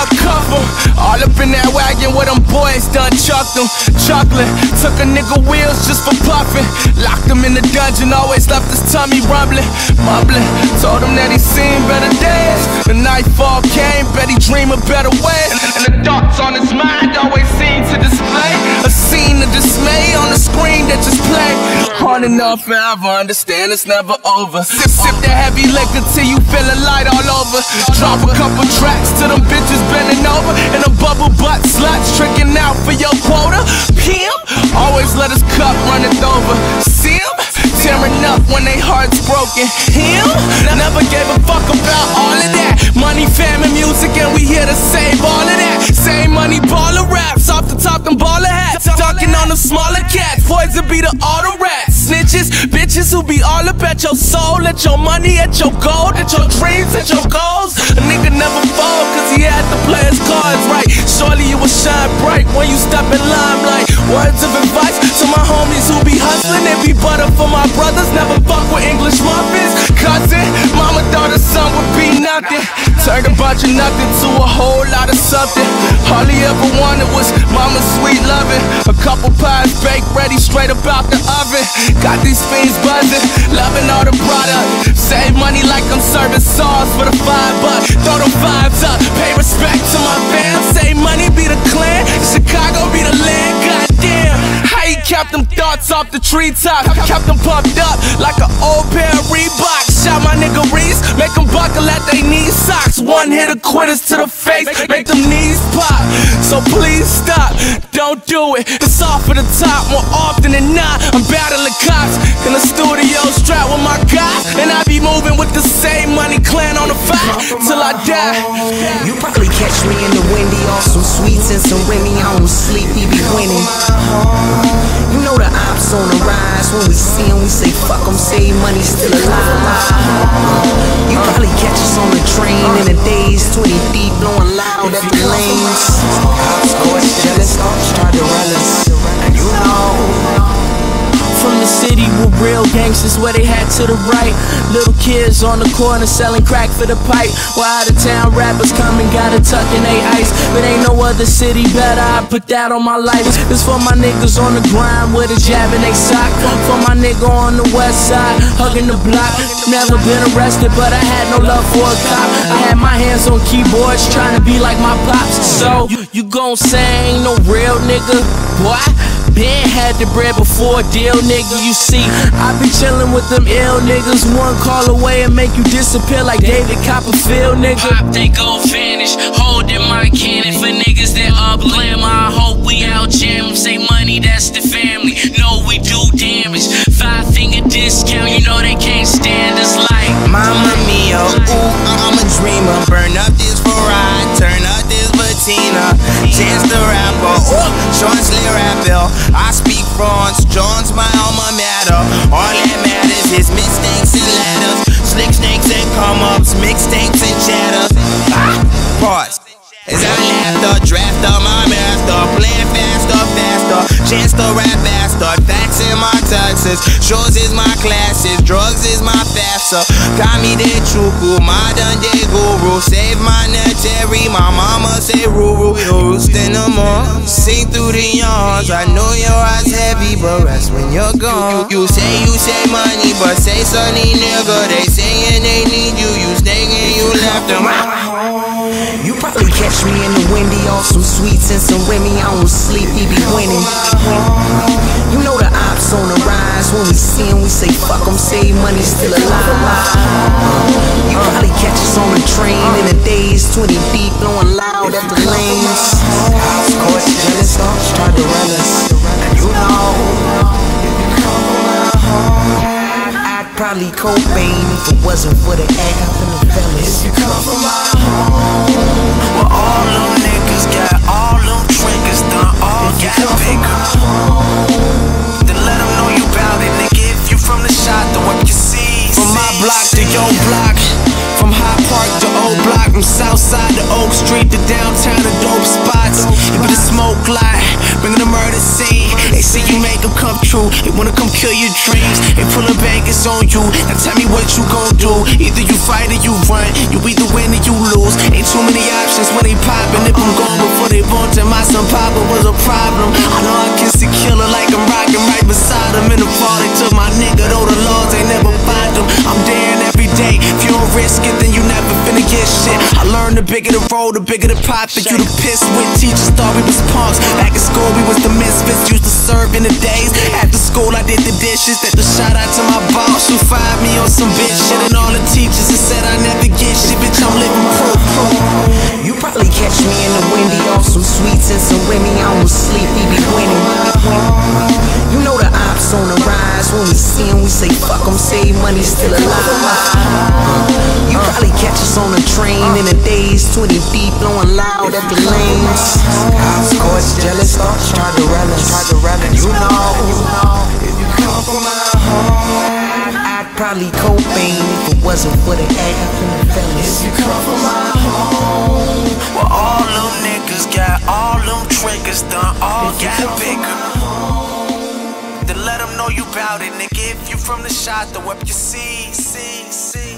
a couple. All up in that wagon where them boys done chucked them. Chuckling, took a nigga wheels just for puffing. Locked him in the dungeon, always left his tummy rumbling. Mumbling, told him that he seen better days. The nightfall came, bet he dream of better ways. And the thoughts on his mind always seem to display a scene of dismay on the screen that just played. On and off forever, understand it's never over. Sip that heavy liquor till you feeling light all over. Drop a couple tracks to them bitches bending over. And them bubble butt sluts tricking out for your quota. Pimp, always let his cup run it over. See him? Tearing up when they hearts broken. Him? Never gave a fuck about all of that. Money, fame, and music, and we here to save all of that. Same money, baller raps, off the top, them baller hats. Dunking on the smaller cats, poison be the auto rats. Snitches, bitches who be all up at your soul, at your money, at your gold, at your dreams, at your goals. A nigga never fall, cause he had to play his cards right. Surely you will shine bright when you step in limelight. Words of advice to my homies who be hustling and be butter for my brothers. Never fuck with English muffins. Cousin, mama thought her son would be nothing. Turned a bunch of nothing to a whole lot of something. All he ever wanted was mama's sweet loving. A couple pies baked ready straight up out the oven. Got these fiends buzzing, loving all the product. Save money like I'm serving sauce for the $5. Throw them fives up, pay respect to my fam. Save money be the clan, Chicago be the land. Goddamn, how he kept them thoughts off the treetop. Kept them pumped up like an old pair of Reeboks. Shot my nigga Reese, make them buckle at they knee socks. One hit of quitters to the face, make them knees pop. So please stop, don't do it. It's off for the top more often than not. I'm battling cops in the studio, strapped with my guys, and I be moving with the same money clan on the fire till I die. You probably catch me in the windy off some sweets and some Remy. I don't sleep, we be winning. You know the ops on the rise. When we see them, we say fuck them, save money, still alive. You probably catch us on the train in the days, 20 deep, blowing loud at the lanes. Cops go jealous, try to run us. You know. From the city with real gangsters where they had to the right. Little kids on the corner selling crack for the pipe. While out of town rappers come and gotta tuck in they ice. But ain't no other city better, I put that on my life. This for my niggas on the grind with a jab in they sock. For my nigga on the west side, hugging the block. Never been arrested, but I had no love for a cop. I had my hands on keyboards trying to be like my pops. So you gon' say I ain't no real nigga, boy? Ben had the bread before a deal, nigga. You see, I be chillin' with them ill niggas. One call away and make you disappear like David Copperfield, nigga. Pop, they gon' vanish, holding my cannon for niggas that up glamour. I hope we out jam 'em. Say money, that's the family. No, we do damage. 5-finger discount, you know they can't stand us like Mamma mia, ooh, I'm a dreamer. Burn up this Ferrari, turn up this Patina. Chance the rapper, ooh, Sean Slee rapper. I speak France, John's my alma mater. All that matters is mistakes and ladders. Slick snakes and come-ups, mixtapes and chatters. Pause. As I laughed up, draft up my master. Playing faster, faster. Chance to rap faster. Facts in my taxes. Shows is my classes. Drugs is my faster. Kami de chuku, modern day guru. Save monetary, my mama say ruru. Roost in the morning, sing through the yawns. I know your eyes heavy, but rest when you're gone. You say money, but say sunny nigga. They saying they need you, you staying and you left them. You probably catch me in the windy off some sweets and some Remy. I don't sleep, we be winning. You know the ops on the rise. When we see them, we say fuck them, save money, still alive. You probably catch us on the train in the days, 20 deep, blowing loud at the lanes. Cops caught jealous, tried to run us. You know. I'd probably Cobain if it wasn't for the F and the fellas. You come from my home, well, all them niggas got all them triggers done, all got bigger. Then let them know you bout it, nigga. If you from the shot, throw up your C's. From my block to your block, from High Park to Old Block, from Southside to Oak Street to downtown to dope spots. You be the smoke light, bringing the murder scene. They say you make them come true, they wanna come kill your dreams. They pullin' bankers on you, now tell me what you gon' do. do. Either you fight or you run. You either win or you lose. Ain't too many options when they poppin'. If I'm gone before they born, then my son Papa was a problem. I know I kiss the killer like I'm rockin' right beside him. In the fall they took my nigga, though the laws ain't never find him. I'm daring every day. If you don't risk it, then you never finna get shit. I learned the bigger the roll, the bigger the pop. That you the piss with. Teachers thought we was punks. Back in school we was the misfits. Used to serve in the days. After school I did the dishes. That the shout out to my boss who fired me on some bitch shit. And all the teachers that said I never get shit. Bitch, I'm living proof. You probably catch me in the windy off some sweets and some Remy. I don't sleep, we be winning. You know the ops on the rise. When we see 'em, we say fuck 'em, save money, still alive. You probably catch us on a train in the days, 20 deep, blowing loud at the lanes. Cops, courts, jealous thoughts, try to relish. You know, if you come from my home, I'd probably copain if it wasn't for the app and the fellas. If you come from my home, well all them niggas got all them triggers done, all got bigger. Then let them know you bout it, nigga. If you from the shot, throw up your C.